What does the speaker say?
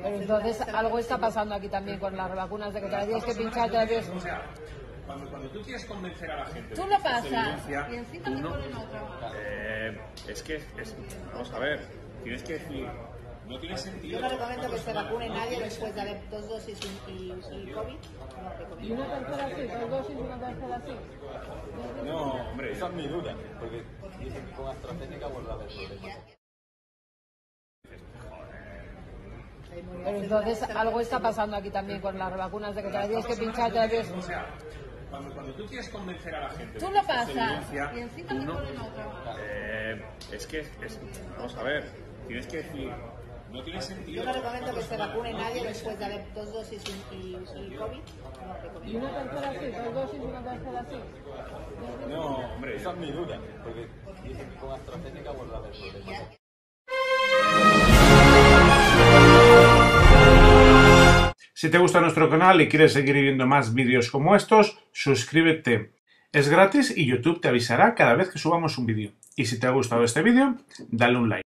Pero entonces algo está pasando aquí también con las vacunas, de que te las tienes que pinchar, te las tienes... O sea, cuando tú quieres convencer a la gente... Tú lo pasas evidencia, y encima te ponen otra. Vamos a ver, tienes que decir... No tiene sentido... Yo no recomiendo que se vacune nadie después de haber 2 dosis y COVID. No recomiendo. ¿Y una tercera sí? ¿2 dosis y una tercera sí? No, hombre, Esa es mi duda, porque dicen que con AstraZeneca vuelve a haber problemas. Pero entonces algo está pasando aquí también con las vacunas, de que te las tienes que pinchar, te las tienes... O sea, cuando tú quieres convencer a la gente... Tú lo pasas evidencia, y encima te ponen otra. Vamos a ver, tienes que decir... No tiene sentido... Yo no recomiendo que se vacune nadie después de haber 2 dosis y COVID. No ¿Y recomiendo. una tercera sí? ¿2 dosis y una tercera sí? No, hombre, Esa es mi duda, porque dicen que con AstraZeneca vuelve a haber problemas. Si te gusta nuestro canal y quieres seguir viendo más vídeos como estos, suscríbete. Es gratis y YouTube te avisará cada vez que subamos un vídeo. Y si te ha gustado este vídeo, dale un like.